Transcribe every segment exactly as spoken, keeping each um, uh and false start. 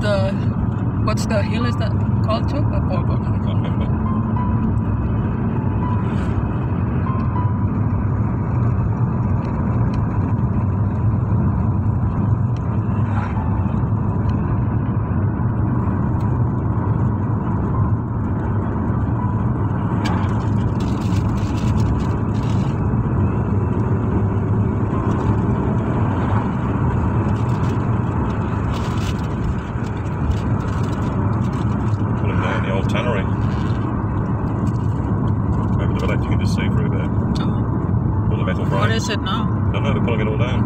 the what's the hill is that called too? I forgot. I can't remember. Tannery. Over the village, you can just see through there. Oh. All the metal frames. What is it now? I don't know, they're pulling it all down.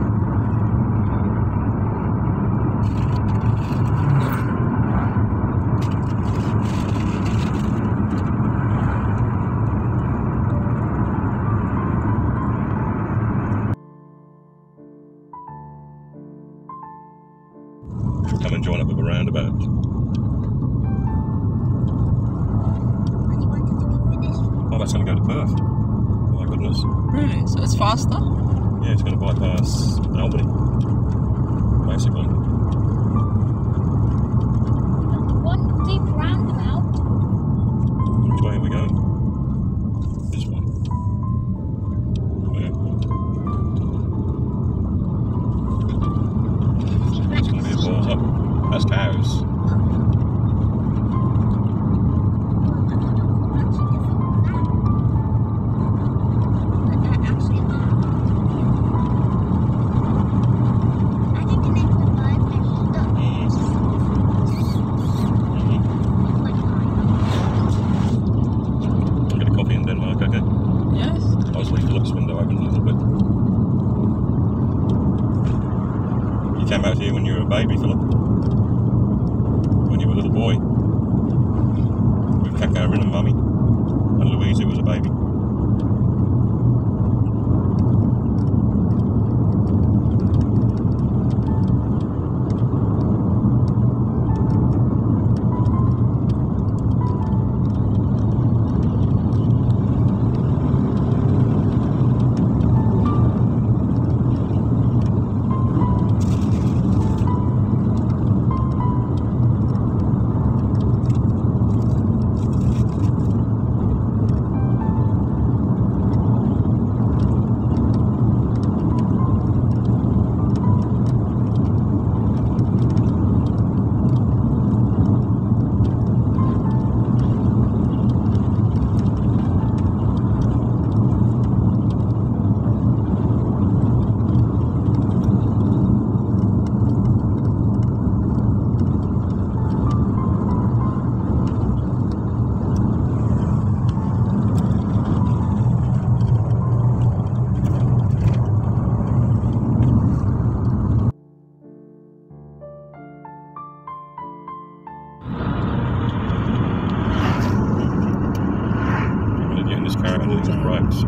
Come and join up with a roundabout. Oh, that's going to go to Perth. Oh my goodness. Really? So it's faster? Yeah, it's going to bypass Albany, basically. One deep roundabout. Which way are we going? This way. Yeah. It's going to be a balls up. That's cows. You came out here when you were a baby, Philip. When you were a little boy. With Kakarin and Mummy. And Louise, who was a baby. Brakes.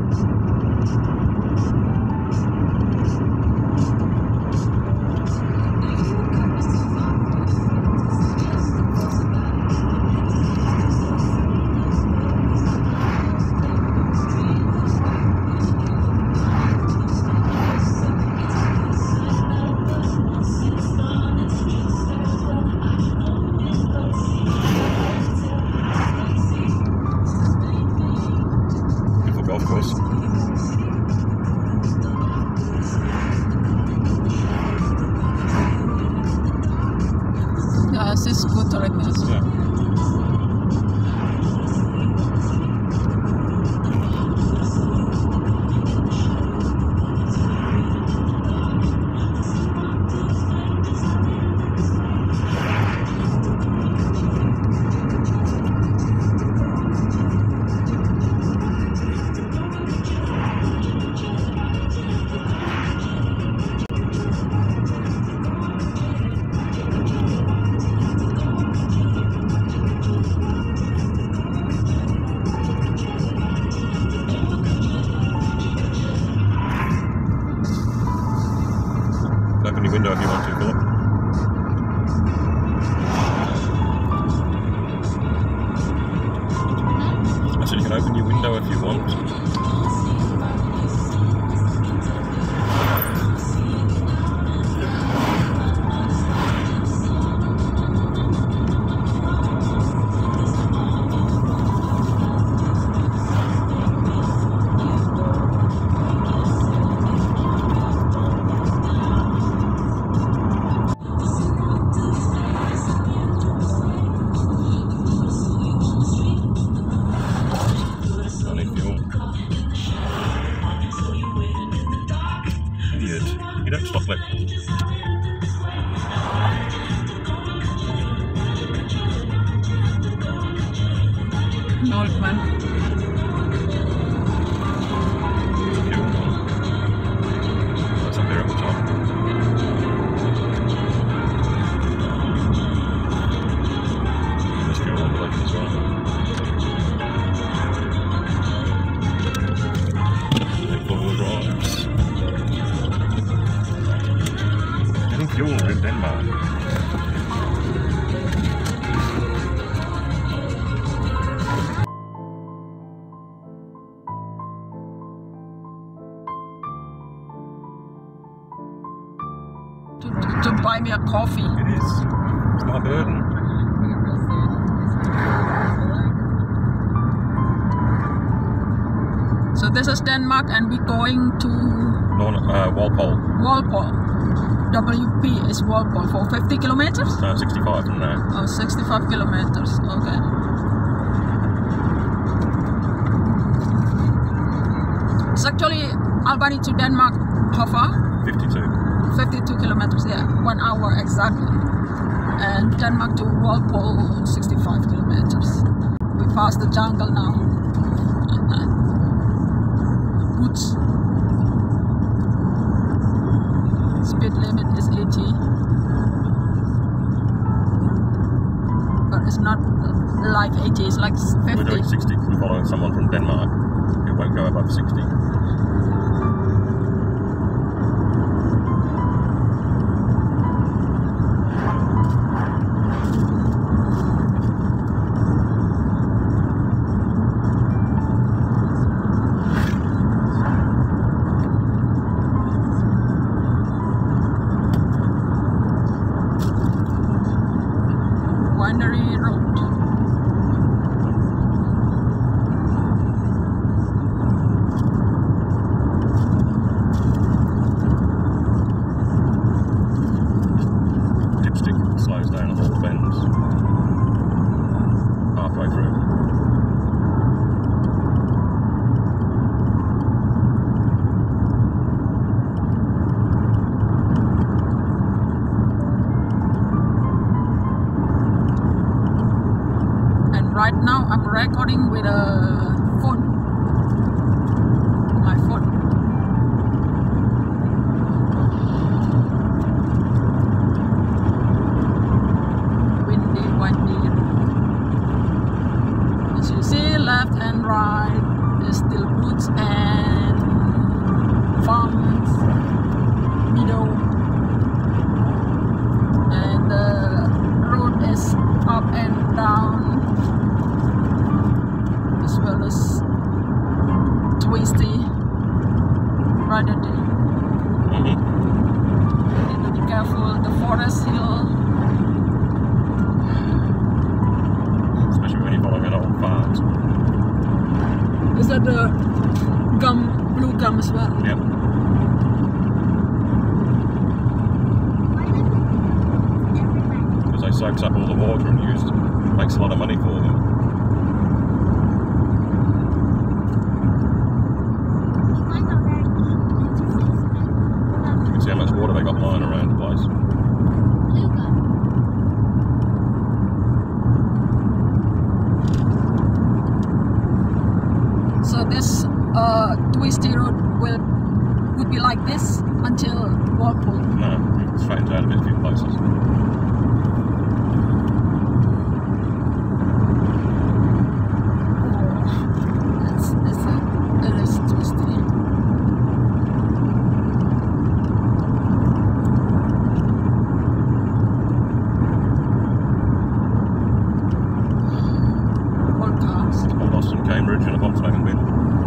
Golf course. Yeah, this is good like this. Yeah. Open your window if you want to, Philip. I said you can open your window if you want. Old man. That's up there at the top. There's fuel on the left as well. Big four-wheel drives. Getting fuel in Denmark. To, to buy me a coffee. It is. It's my burden. So this is Denmark, and we're going to No, no, uh, Walpole. Walpole. W P is Walpole for fifty kilometers? No, sixty-five from there. Oh, sixty-five kilometers. Okay. It's actually Albany to Denmark. How far? fifty-two. fifty-two kilometers, yeah, one hour exactly. And Denmark to Walpole, sixty-five kilometers. We passed the jungle now. Woods. Speed limit is eighty. But it's not like eighty, it's like We're fifty. doing sixty because we're following someone from Denmark who won't go above sixty. Winery Road. Dipstick slows down at all the bends. Halfway through. Right now I'm recording with a phone, my phone. Windy, windy. As you see, left and right, there's still woods and farms, meadow, and the road is up and down. As well as twisty, rather than Mm-hmm. need to be careful. The forest hill, Especially when you're following an old farms. is that the gum, blue gum as well? Yep. Because they soaks up all the water and used makes a lot of money for them. You can see how much water they got lying around the place. So this uh, twisty road will would be like this until Walpole. No, it straightens out a bit a few places. It's, it's a, it is twisty. All cars. Old Austin Cambridge and a Volkswagen bin.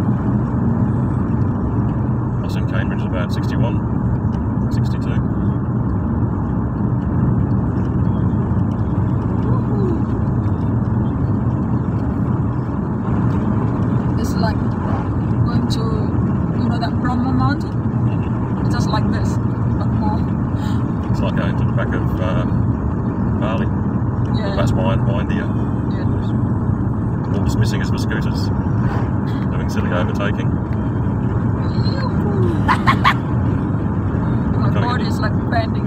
Austin Cambridge is about sixty-one, sixty-two. It's like going to, you know, that Bromo Mountain? Mm-hmm. It's just like this, but more. It's like going to the back of uh, Bali. Yeah. That's wine, windier. Yeah. All that's missing is the scooters doing silly overtaking. My Gotta body body is like bending.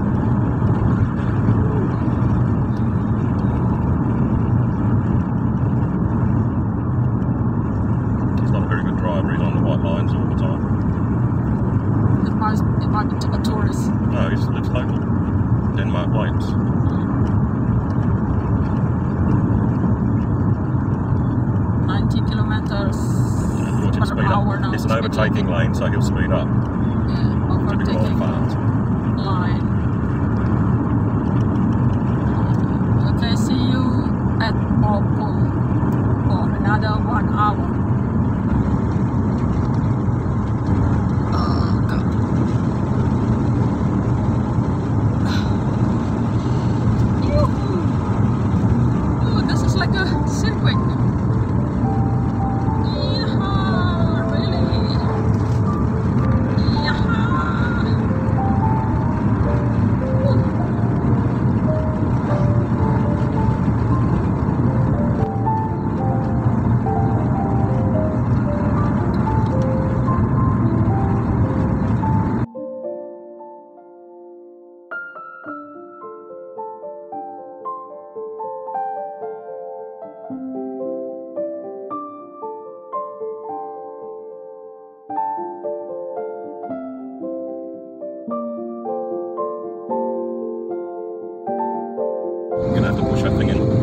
It's not a very good driver. He's on the white lines all the time. It might, it might be a tourist. No, he lives local. Denmark plates. ninety kilometers Watch him per speed hour up. now. It's an overtaking lane, so he'll speed up. Yeah, To be right overtaking fast. line. Okay, see you at Walpole for another one hour. Oh, God. Yoo-hoo. Oh, this is like a circuit. Yeah, really. Yeah. You're gonna have to push that thing in.